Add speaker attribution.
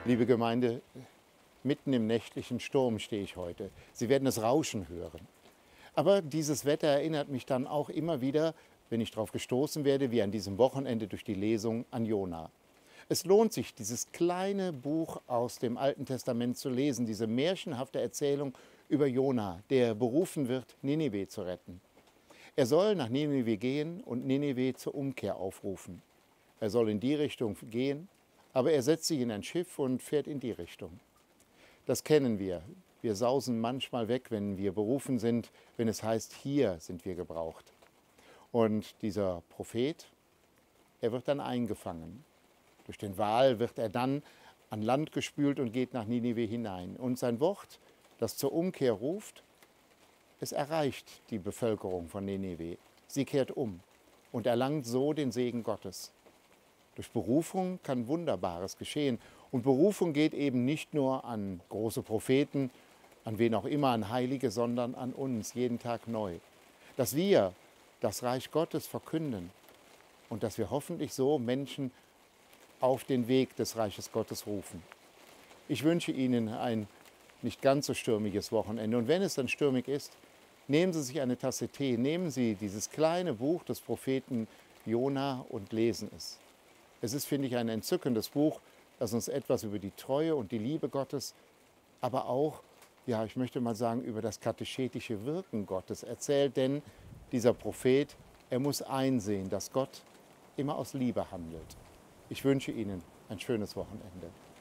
Speaker 1: Liebe Gemeinde, mitten im nächtlichen Sturm stehe ich heute. Sie werden es Rauschen hören. Aber dieses Wetter erinnert mich dann auch immer wieder, wenn ich darauf gestoßen werde, wie an diesem Wochenende durch die Lesung an Jona. Es lohnt sich, dieses kleine Buch aus dem Alten Testament zu lesen, diese märchenhafte Erzählung über Jona, der berufen wird, Ninive zu retten. Er soll nach Ninive gehen und Ninive zur Umkehr aufrufen. Er soll in die Richtung gehen, aber er setzt sich in ein Schiff und fährt in die Richtung. Das kennen wir. Wir sausen manchmal weg, wenn wir berufen sind, wenn es heißt, hier sind wir gebraucht. Und dieser Prophet, er wird dann eingefangen. Durch den Wal wird er dann an Land gespült und geht nach Ninive hinein. Und sein Wort, das zur Umkehr ruft, es erreicht die Bevölkerung von Ninive. Sie kehrt um und erlangt so den Segen Gottes. Durch Berufung kann Wunderbares geschehen. Und Berufung geht eben nicht nur an große Propheten, an wen auch immer, an Heilige, sondern an uns, jeden Tag neu. Dass wir das Reich Gottes verkünden und dass wir hoffentlich so Menschen auf den Weg des Reiches Gottes rufen. Ich wünsche Ihnen ein nicht ganz so stürmiges Wochenende. Und wenn es dann stürmig ist, nehmen Sie sich eine Tasse Tee, nehmen Sie dieses kleine Buch des Propheten Jona und lesen es. Es ist, finde ich, ein entzückendes Buch, das uns etwas über die Treue und die Liebe Gottes, aber auch, ja, ich möchte mal sagen, über das katechetische Wirken Gottes erzählt. Denn dieser Prophet, er muss einsehen, dass Gott immer aus Liebe handelt. Ich wünsche Ihnen ein schönes Wochenende.